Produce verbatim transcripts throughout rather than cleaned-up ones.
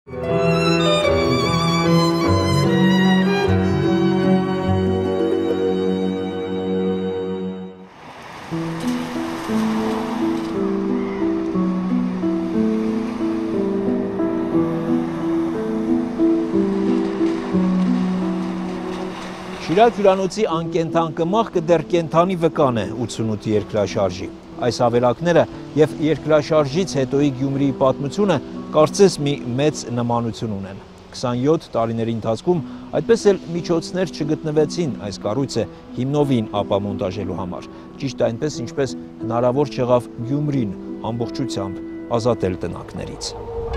Շիրակ հյուրանոցի անկենթան կմախքը դեռ կենթանի վկան է ութսունութի երկրաշարժի։ Այս ավերակները և երկրաշարժից հետոյի Գյումրիի պատմությունը կարծես մի մեծ նմանություն ունեն։ քսանյոթ տարիների ընթացքում այդպես էլ միջոցներ չգտնվեցին այս կառույցը հիմնովին ապամոնտաժելու համար։ Ճիշտ այնպես, ինչպես հնարավոր չեղավ Գյումրին ամբողջությամբ ազատել տնակներից։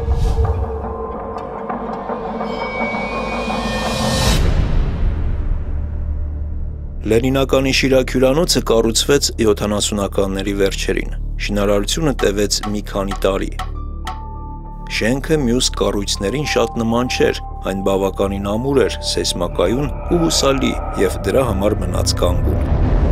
Լենինականի Շիրակ հյուրանոցը կառուցվեց յոթանասունականների վերջերին։ Շինարարությունը տևեց մի քանի տարի։ Շենքը մյուս կառույցներին շատ նման չէր, այն բավականին ամուր էր, սեյսմակայուն ու հուսալի և դրա համար մնաց կանգուն։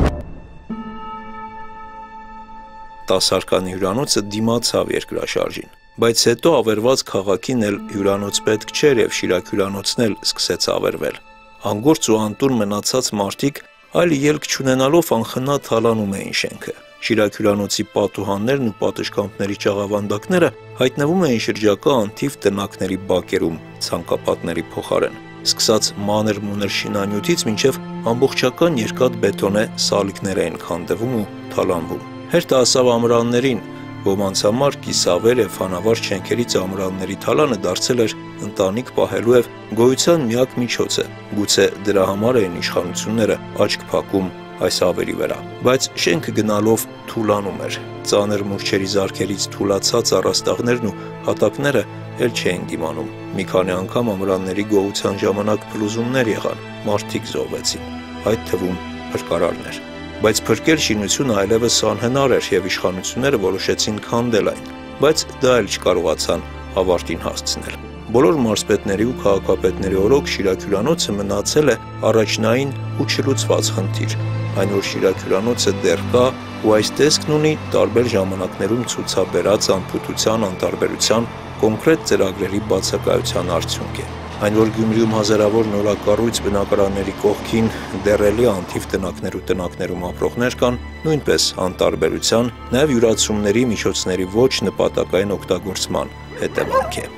տասարկանի հյուրանոցը դիմացավ երկրաշարժին, բայց հետո ավերված քաղաքին էլ հյուրանոց պետք չէր և Շիրակ հյուրանոցն էլ սկսեց ավերվել։ Անգործ ու անտուն մնացած մարդիկ այլ ելք չունենալով անխնա թալանում էին շենքը։ Շիրակ հյուրանոցի պատուհաններն ու պատշգամբների ճաղավանդակները հայտնվում էին շրջակա անթիվ տնակների բակերում ցանկապատների փոխարեն, սկսած մանր-մունր շինանյութից մինչև ամբողջական երկաթ բետոնե սալիկներ էին քանդվում ու թալանվում։ Հերթը ասավ ամրաններին, ոմանց համար կիսավեր և հանավար շենքերից ամրանների թալանը դարձել էր ընտանիք պահելու և գոյության միակ միջոցը, գուցե դրա համար էին իշխանությունները աչք փակում այս ավերի վրա։ Բայց շենքը գնալով թուլանում էր, ծանր մուրճերի զարքերից թուլացած առաստաղներն ու հատակները էլ չէին դիմանում։ Մի քանի անգամ ամրանների գողության ժամանակ փլուզումներ եղան, մարդիկ զոհվեցին, այդ թվում փրկարարներ։ Բայց փրկել շինությունը այլևս անհնար էր և իշխանությունները որոշեցին քանդել այն, բայց դա էլ չկարողացան ավարտին հասցնել։ Բոլոր մարզպետների ու քաղաքապետների օրոք Շիրակ հյուրանոցը մնացել է առաջնային ու չլուծված խնդիր, այն որ Շիրակ հյուրանոցը դեռ կա ու այս տեսքն ունի տարբեր ժամանակներում ցուցաբերած անփութության անտարբերության կոնկրետ ծրագրերի բացակայության արդյունք է։ Այն որ Գյումրիում հազարավոր նորակառույց բնակարանների կողքին դեռ էլի անթիվ տնակներ ու տնակներում ապրողներ կան, նույնպես անտարբերության, նաև յուրացումների միջոցների ոչ նպատակային օգտագործման հետևանք է։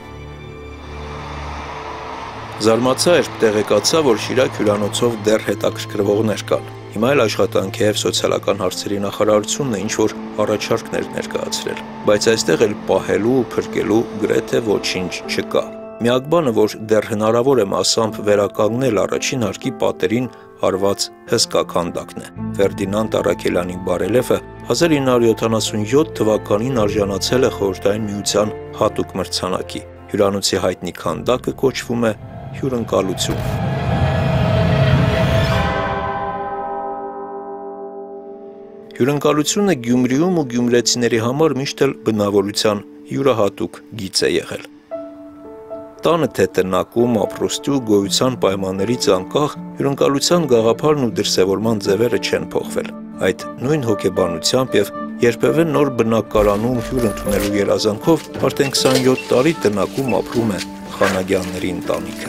Զարմացա էր տեղեկացա, որ Շիրակ հյուրանոցով դեռ հետաքրքրվողներ կան։ Հիմա էլ աշխատանքի և սոցիալական հարցերի նախարարությունն է ինչ-որ առաջարկներ ներկայացրել, բայց այստեղ էլ պահելու ու փրկելու գրեթե ոչինչ չկա։ Միակ բանը, որ դեռ հնարավոր է մասամբ վերականգնել առաջին հարկի պատերին արված հսկա քանդակն է։ Ֆերդինանդ Առաքելյանի բարելեֆը հազար ինը հարյուր յոթանասունյոթ թվականին արժանացել է Խորհրդային Միության հատուկ մրցանակի։ Հյուրանոցի հայտնի քանդակը կոչվում է հյուրընկալություն։ Հյուրընկալությունը Գյումրիում ու գյումրեցիների համար միշտ էլ բնավորության յուրահատուկ գիծ է եղել։ Տանը թե տնակում, ապրոստի ու գոյության պայմաններից անկախ հյուրընկալության գաղափարն ու դրսևորման ձևերը չեն փոխվել։ Այդ նույն հոգեբանությամբ և երբևէ նոր բնակարանում հյուր ընդունելու երազանքով արդեն քսանյոթ տարի տնակում ապրում է Խանագյանների ընտանիքը։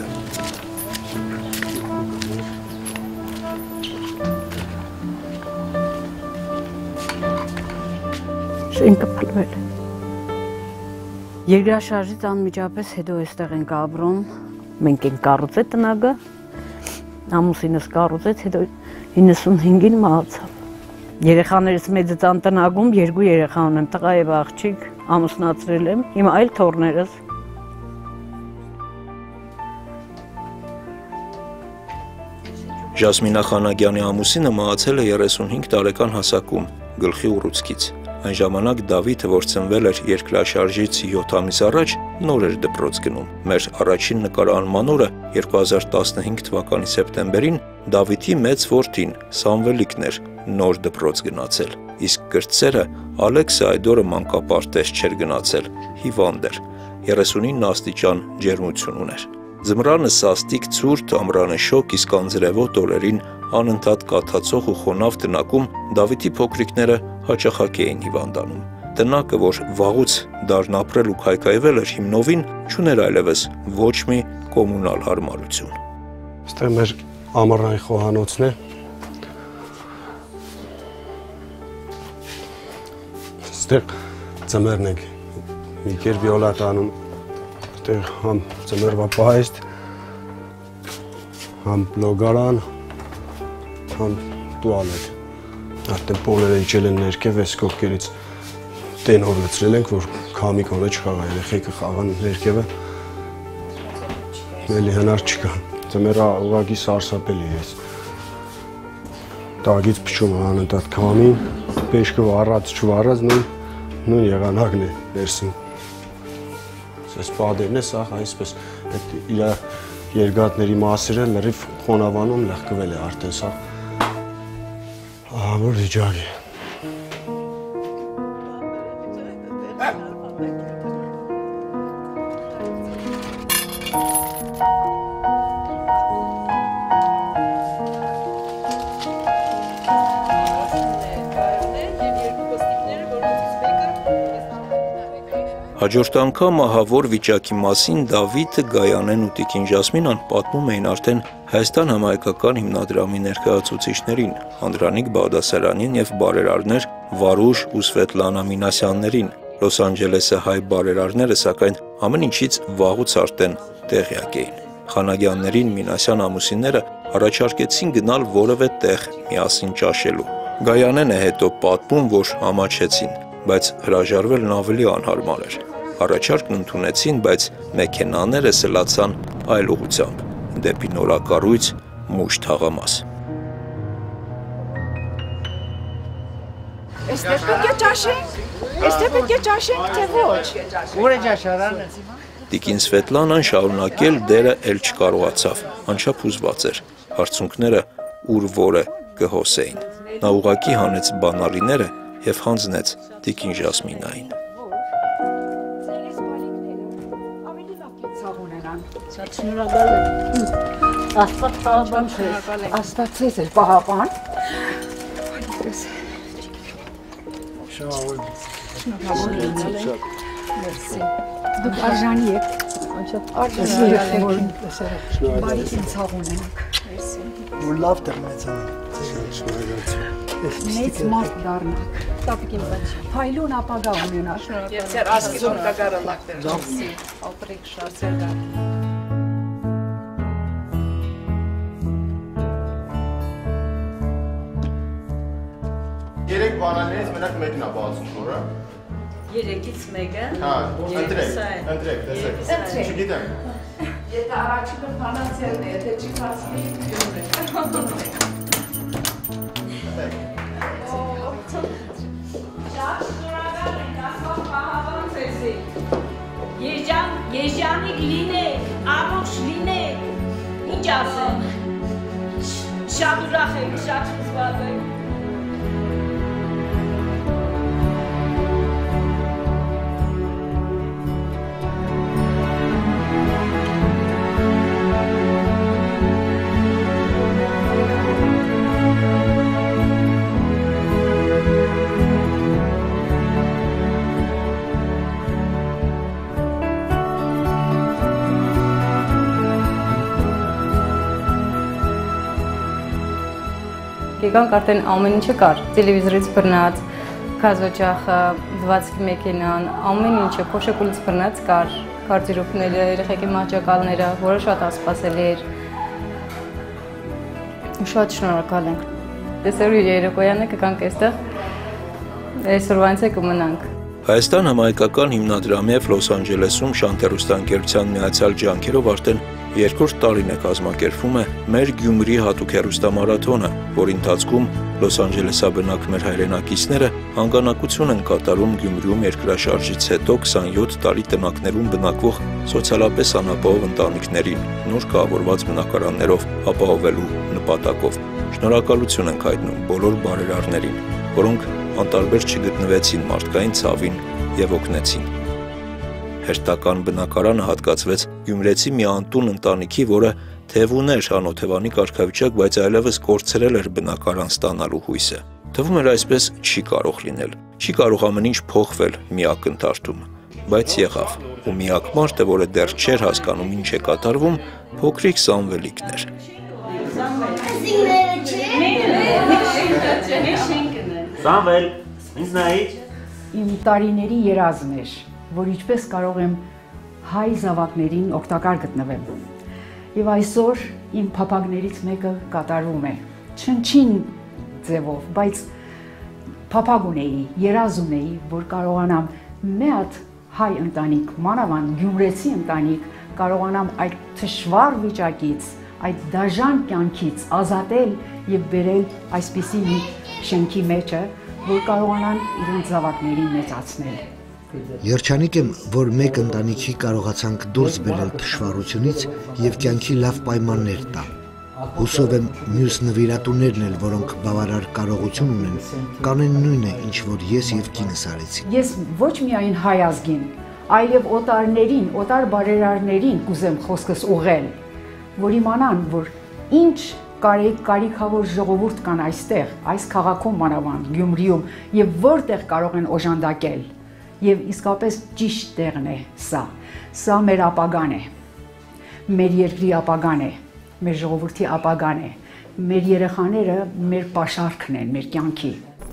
Շենքը փլվել է։ Երկրաշարժից անմիջապես հետո այստեղ ենք ապրում, մենք ենք կառուցել տնակը, ամուսինս կառուցեց, հետո իննսունհինգին մահացավ։ Երեխաներից մեծը տան տնակում երկու երեխա ունեմ, տղա և աղջիկ, ամուսնացրել եմ, հիմա այլ թոռներս։ Ժասմինա Խանագյանի ամուսինը մահացել է երեսունհինգ տարեկան հասակում, գլխի ուռուցքից։ Այն ժամանակ Դավիթը, որ ծնվել էր երկրաշարժից յոթ ամիս առաջ, նոր էր դպրոց գնում։ Մեր առաջին նկարահանման օրը երկու հազար տասնհինգ թվականի սեպտեմբերին Դավիթի մեծ որդին Սամվելիկն էր նոր դպրոց գնացել, իսկ կրտսերը Ալեքսը այդ օրը մանկապարտեզ չէր գնացել, հիվանդ էր, երեսունինը աստիճան ջերմություն ուներ։ Ձմռանը սաստիկ ցուրտ, ամռանը շոգ, իսկ անձրևոտ օրերին անընդհատ կաթացող ու խոնավ տնակում Դավիթի փոքրիկները հաճախակ էին հիվանդանում։ տնակը, որ վաղուց դառն ապրել ու քայքայվել էր հիմնովին, չուներ այլևս ոչ մի կոմունալ հարմարություն։ Այստեղ մեր ամառային խոհանոցն է։ Այստեղ ծմերն ենք մի կեր վիոլա տանում, այստեղ համ ծմերվա պահեստ, համ լոգարան, համ տուալետ։ Արդեն պոլերը իջել են ներքև, այս կողքերից տենով լցրել ենք, որ քամի կոնը չխաղա, երեխեքը խաղան ներքևը, էլի հնար չկա, ծմերը ուղղակի սարսափելի է։ Տագից փչում է անընդհատ քամին, պեշկը վառած չվառած նույն եղանակն է ներսում։ Այս պատերն է, սա այսպես իր երկաթների մասերը լրիվ խոնավանում լղկվել է արդեն սա։ Ահավոր վիճակ է։ Հաջորդ անգամ ահավոր վիճակի մասին Դավիթը, Գայանեն ու տիկին Ժասմինան պատմում էին արդեն Հայաստան համահայկական հիմնադրամի ներկայացուցիչներին, Անդրանիկ Բաղդասարյանին և բարերարներ Վարուժ ու Սվետլանա Մինասյաններին։ Լոս Անջելեսի հայ բարերարները սակայն ամեն ինչից վաղուց արդեն տեղյակ էին։ Խանագյաններին Մինասյան ամուսինները առաջարկեցին գնալ որևէ տեղ միասին ճաշելու։ Գայանենը հետո պատմում, որ ամաչեցին, բայց հրաժարվելն ավելի անհարմար էր։ Առաջարկն ընդունեցին, բայց մեքենաները սլացան այլ ուղղությամբ, դեպի նորակառույց մուշ թաղամաս։ Էստեղ պետք է ճաշենք, էստեղ պետք է ճաշենք, թե ոչ։ Ուր է ճաշարանը։ Տիկին Սվետլանան շարունակել դերը էլ չկարողացավ, անչափ հուզված էր, հարցունքները ուր որը կհոսեին։ Նա ուղղակի հանեց բանալիները և հանձնեց տիկին Ժասմինային։ Շնորհակալ եմ։ Աստված պահապան ձեզ։ Աստված ձեզ էլ պահապան։ Դուք արժանի եք։ Արժանի եք։ Բարի ցավ ունենաք։ Որ լավ տեղ մեծան։ Մեծ մարդ դառնաք։ Տապիկին բաց։ Փայլուն ապագա ունենաք։ Եվ ձեր աստծուն կգարալակ դեր։ Ապրիկ շարսերդա։ Երեք բանալներից մենակ մեկն է բացում խորը։ Երեքից մեկը։ Հա, ընտրեք, ընտրեք, տեսեք։ Չգիտեմ։ Եթե առաջինը բանացերն է, եթե չի բացվի, գնում է։ Երջանիկ լինեք, առողջ լինեք, ինչ ասեմ, շատ ուրախ եք, շատ հուզված եք։ Եկանք արդեն ամեն ինչը կար, տելևիզորից բռնած, գազոջախը, դվածքի մեքենան, ամեն ինչը փոշեկուլից բռնած կար, կարծիրուկները, երեխեքի մահճակալները, որը շատ ասպասելի էր։ Շատ շնորհակալ ենք։ Տեսօր երեկոյանը կգանք այստեղ, այսօրվանից է կմնանք։ Հայաստան համահայկական հիմնադրամի և Լոս Անջելեսում շանթերուստաընկերության միացյալ ջանքերով արդեն երկրորդ տարին է կազմակերպվում է մեր Գյումրի հատուկ հեռուստամարաթոնը, որի ընթացքում Լոս Անջելեսաբնակ մեր հայրենակիցները հանգանակություն են կատարում Գյումրիում երկրաշարժից հետո քսանյոթ տարի տնակներում բնակվող սոցիալապես անապահով ընտանիքներին նոր կառավարված բնակարաններով ապահովելու նպատակով։ Շնորհակալություն ենք հայտնում բոլոր բարերարներին, որոնք անտարբեր չգտնվեցին մարդկային ցավին և օգնեցին։ Հերթական բնակարանը հատկացվեց գյումրեցի մի անտուն ընտանիքի, որը թև ուներ անօթևանի կարգավիճակ, բայց այլևս կորցրել էր բնակարան ստանալու հույսը։ Թվում էր այսպես չի կարող լինել, չի կարող ամեն ինչ փոխվել մի ակնթարթում, բայց եղավ, ու միակ մարդը, որը դեռ չէր հասկանում ինչ է կատարվում, փոքրիկ Սամվելիկն էր։ Սամվել, ինձ նայիր։ Իմ տարիների երազն էր, որ ինչպես կարող եմ հայ զավակներին օգտակար գտնվեմ։ Եվ այսօր իմ փափագներից մեկը կատարվում է, չնչին ձևով, բայց փափագ ունեի, երազ ունեի, որ կարողանամ մի հատ հայ ընտանիք, մանավանդ գյումրեցի ընտանիք, կարողանամ այդ թշվառ վիճակից, այդ դաժան կյանքից ազատել եւ բերել այսպիսի մի շենքի մեջը, որ կարողանան իրենց զավակներին մեծացնել։ Երջանիկ եմ, որ մեկ ընտանիքի կարողացանք դուրս բերել թշվառությունից եւ կյանքի լավ պայմաններ տալ։ Հուսով եմ մյուս նվիրատուներն էլ, որոնք բավարար կարողություն ունեն, կանեն նույնը, ինչ որ ես եւ կինս արեցինք։ Ես ոչ միայն հայ ազգին, այլև օտարներին, օտար բարերարներին կուզեմ խոսքս ուղղել, որ իմանան, որ ինչ կարիքավոր ժողովուրդ կան այստեղ, այս քաղաքում մանավանդ, Գյումրիում, եւ որտեղ կարող են օժանդակել։ Եվ իսկապես ճիշտ տեղն է սա։ Սա մեր ապագան է, մեր երկրի ապագան է, մեր ժողովրդի ապագան է, մեր երեխաները մեր պաշարքն են, մեր կյանքի։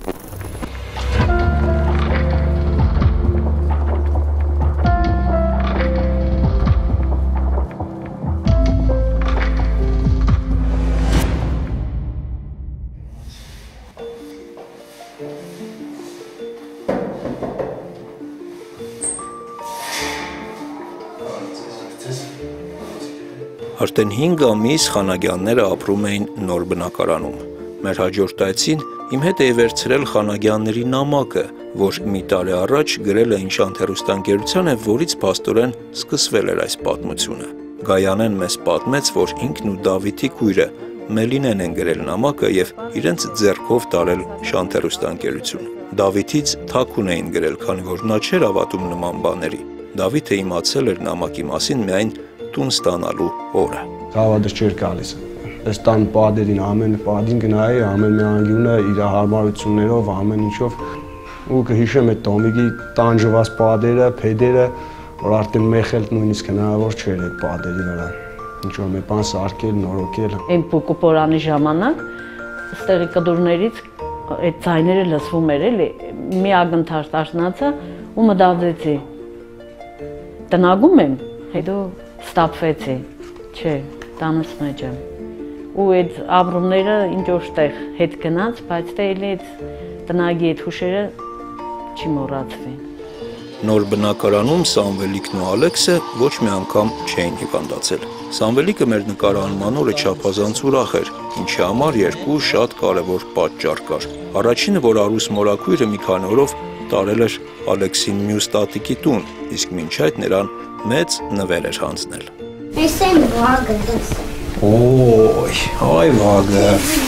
Արդեն հինգ ամիս Խանագյանները ապրում էին նոր բնակարանում։ Մեր հաջորդ այցին իմ հետ էի վերցրել Խանագյանների նամակը, որ մի տարի առաջ գրել է Ինշանտ հեռուստաընկերությանը, որից փաստորեն սկսվել էր այս պատմությունը։ Գայանեն մեզ պատմեց, որ ինքն ու Դավիթի քույրը Մելինեն են գրել նամակը եւ իրենց ձեռքով տարել Շանտ հեռուստաընկերություն։ Դավիթից թաքուն էին գրել, քանի որ նա չէր հավատում նման բաների։ Դավիթը իմացել էր նամակի մասին միայն տուն ստանալու օրը։ Հավատը չէր գալիս։ Այս տան պատերին ամեն պատին գնայի, ամեն մի անգյունը իր հարմարություններով, ամեն ինչով ու կհիշեմ այդ Տոմիկի տանջված պատերը, փեդերը, որ արդեն մեխել նույնիսկ հնարավոր չէր այդ պատերի վրա։ Ինչ որ մի բան սարքել, նորոգել։ Այն պոկոպորանի ժամանակ ստեղի կդուրներից այդ ձայները լսվում էր էլի, մի ակնթարթ արտնացա ու մտածեցի տնագում եմ, հետո ստապվեցի, չէ, տանս մեջ եմ։ Ու այդ ապրումները ինչ որ տեղ հետ գնաց, բայց դե էլի այդ տնագի այդ հուշերը չի մոռացվի։ Նոր բնակարանում Սամվելիկն ու Ալեքսը ոչ մի անգամ չէին հիվանդացել։ Սամվելիկը մեր նկարահանման օրը չափազանց ուրախ էր, ինչի համար երկու շատ կարևոր պատճառ կար։ Առաջինը, որ Արուս մորաքույրը մի քանի օրով տարել էր Ալեքսին մյուս տատիկի տուն, իսկ մինչ այդ նրան մեծ նվեր էր հանձնել։ Այս են վագը։ Օй, այ վագը։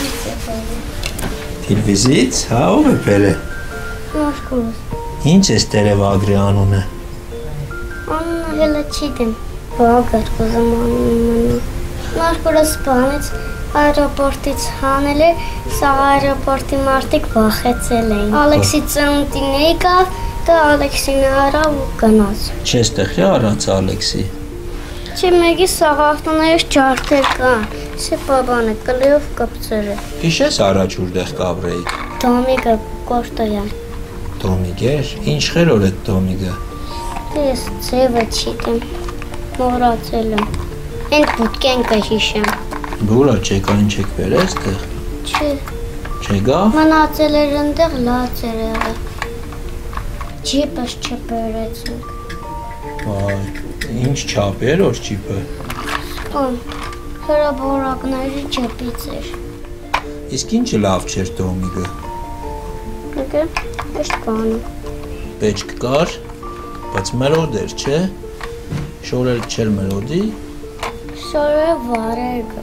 Տիլվիզից, հա, ով է բերել։ Մաշկուլս։ Ինչ է ստերևագրի անունը։ Անունը հելը չիտեմ։ Վագր կուզում անունը։ Մաշկուլս սպանեց այրոպորտից հանել է, սա այրոպորտի մարդիկ վախեցել էին։ Ալեքսի ծնունդին եկավ, դա Ալեքսին արավ ու գնաց։ Չես տեղի առած Ալեքսի։ Չէ, մեկի սաղավտուներս ջարդեր կան, սե բաբան է, կլիով կպցեր է։ Հիշես առաջ ուրդեղ կավրեիք։ Դոմիգը կորտոյան։ Դոմիգ էր, ինչխեր որ էդ դոմիգը։ Ես ձևը չիտեմ, մորացել եմ, ենք բուտկեն կհիշեմ։ Բուրա չեկային չեք վերես տեղ։ Չէ։ Չեգա։ Մնացել էր ընդեղ լաց էր եղել։ Ջիպս չբերեցինք։ Այ, ինչ չապ էր որ ջիպը։ Սպան, հրաբորակների ջեպից էր։ Իսկ ինչը լավ չէր դոմիգը։ Եկե, էշտ բանը։ Պեչք կար, բայց մերոդ էր, չէ։ Շորել չեր մերոդի։ Շորը վարեր գը։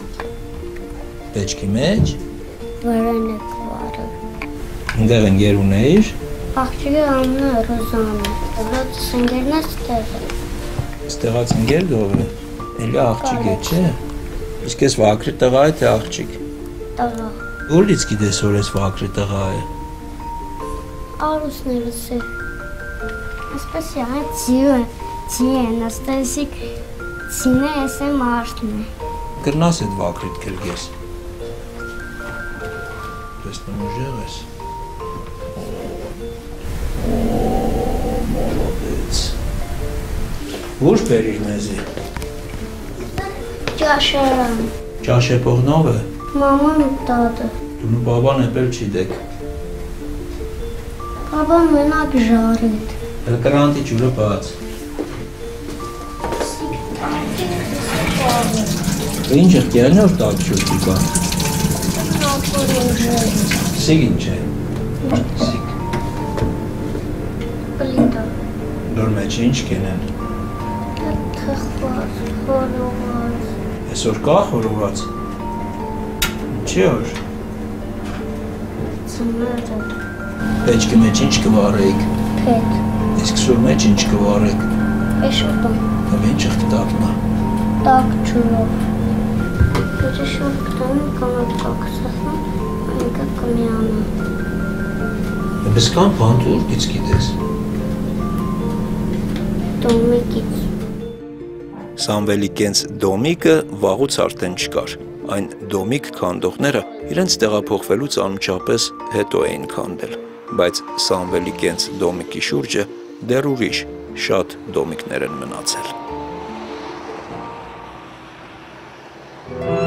Պեչքի մեջ։ Վարեն եք վարը։ Ընդեղ ընգեր ունեիր։ Աղջիկի անունը Ռոզան է, դրոցս ընգերն է ստեղ է։ Ստեղած ընգեր դով է, էլի աղջիկ է, չէ։ Իսկ ես վակրի տղա է, թե աղջիկ։ Տղա։ Որից գիտես, որ ես Վագրի տղա է։ Արուսներս է։ Այսպես է, ցիու է, ցի են, աստեսիկ ցինը ես է մարդն է։ Կրնաս այդ Վագրիդ կրգես։ Տեսնում ուժեղ ես։ Մոլодец։ Ո՞ւր բերիր մեզի։ Ճաշարան։ Ճաշեպողնով է։ Մաման ու տատը։ Դու բաբան էպել չի դեք։ Բաբան մենակ ժարիտ։ Էլ կրանտի ջուրը բաց։ Ինչ է կերն որ տակ ջուրտի կա։ Սիգ ինչ է։ Սիգ։ Պլիտա։ Դոր մեջ ինչ կենեն։ Թխված, խորոված։ Այսօր կա խորոված։ Ինչի օր։ Ծմերը։ Պեչկի մեջ ինչ կվարեիք։ Փետ։ Իսկ սուր մեջ ինչ կվարեք։ Էշոտում։ Հավ ինչ եղտ տակնա։ Տակ ջուրով։ Եթե շուտ կտանում կանոտ կակսասն, այնկա կմիանում։ Էպես կան բանդ ուրկից գիտես։ Դոմիկից։ Սամվելի կենց դոմիկը վաղուց արդեն չկար։ Այն դոմիկ քանդողները իրենց տեղափոխվելուց անմիջապես հետո էին քանդել, բայց Սամվելի կենց դոմիկի շուրջը դեռ ուրիշ շատ դոմիկներ են մնացել։